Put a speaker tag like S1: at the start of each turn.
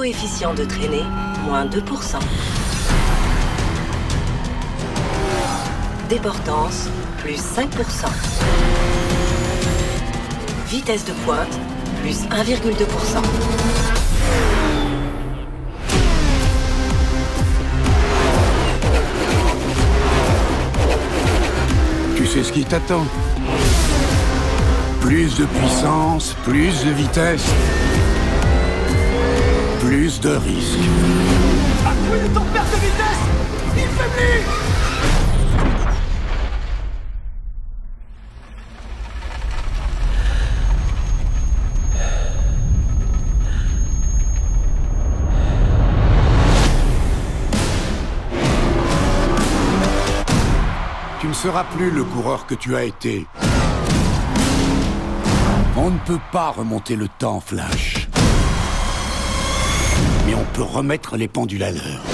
S1: Coefficient de traînée, moins 2%. Déportance, plus 5%. Vitesse de pointe, plus 1,2%.
S2: Tu sais ce qui t'attend. Plus de puissance, plus de vitesse, plus de risques.
S3: Accru de ton perte de vitesse! Il faiblit!
S2: Tu ne seras plus le coureur que tu as été. On ne peut pas remonter le temps, Flash. Mais on peut remettre les pendules à l'heure.